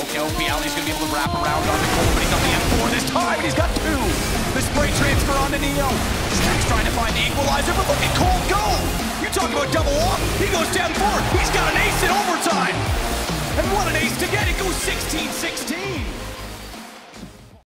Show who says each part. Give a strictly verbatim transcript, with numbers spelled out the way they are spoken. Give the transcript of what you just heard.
Speaker 1: You know, Bialy's gonna be able to wrap around onto Cole, but he's on the M four this time, and he's got two. The spray transfer onto Neo. Stack's trying to find the equalizer, but look at Cole go! You talk about double off, he goes down four. He's got an ace in overtime. And what an ace to get, it goes sixteen sixteen.